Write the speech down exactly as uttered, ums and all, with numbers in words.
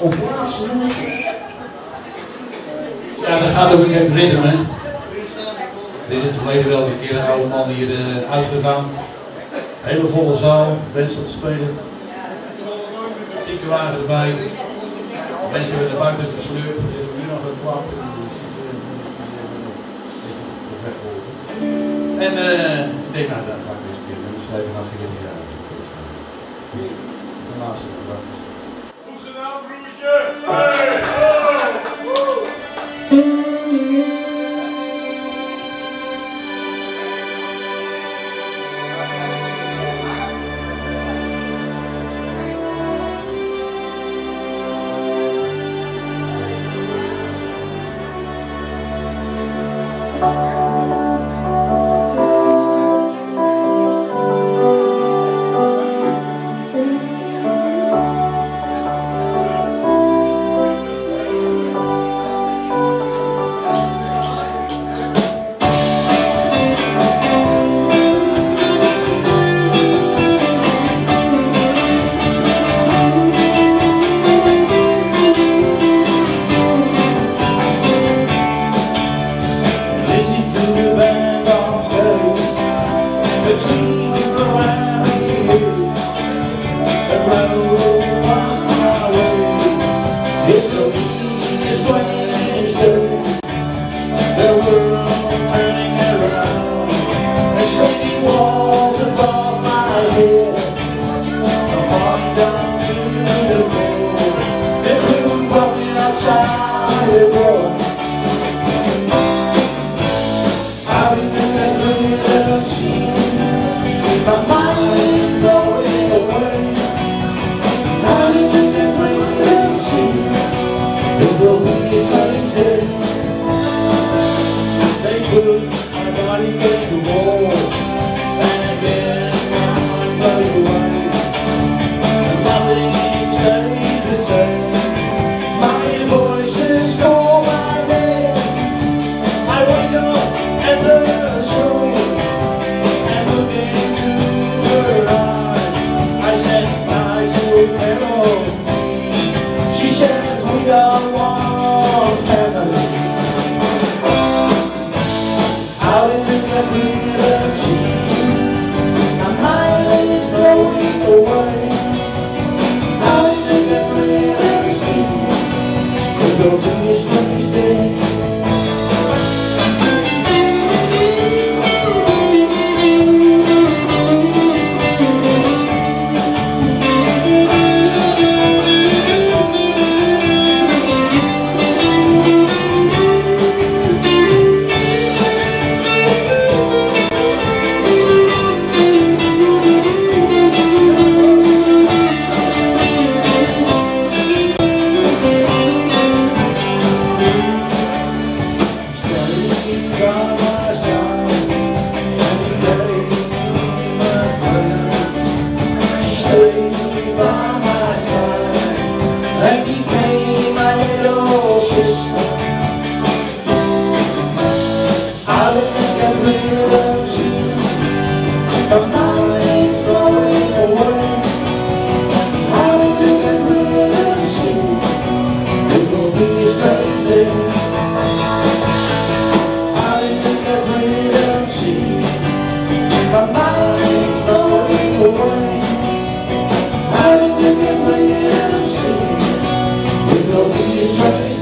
Of laatste nummertje? Ja, dat gaat over het ritme. Hè. Dit is in het verleden wel eens een keer een oude man hier uh, uitgegaan. Hele volle zaal, mensen aan het spelen. Ziekenwagen erbij. Mensen werden naar buiten gesleurd. Er is nu nog een klap. En uh, ik denk, nou, daar ga ik eens een keer doen. Schrijf ik af hier in de jaren. De laatste dag. Goed gedaan, broertje! Hey! Oh! We'll be